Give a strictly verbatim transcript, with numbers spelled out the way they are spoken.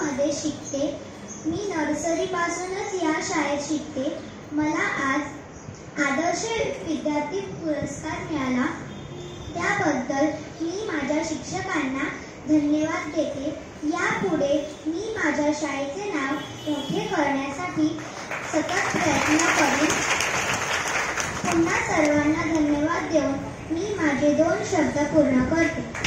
मध्ये शिकते. मी नर्सरीपासूनच या शाळेत शिकते. मला आज आदर्श विद्यार्थी पुरस्कार मिळाला. त्याबद्दल मी माझ्या शिक्षकांना धन्यवाद देते. यापुढे मी माझ्या शाळेचे नाव मोठे करण्यासाठी सतत प्रयत्न करेन. पुन्हा सर्वांना धन्यवाद देऊन मी माझे दोन शब्द पूर्ण करते.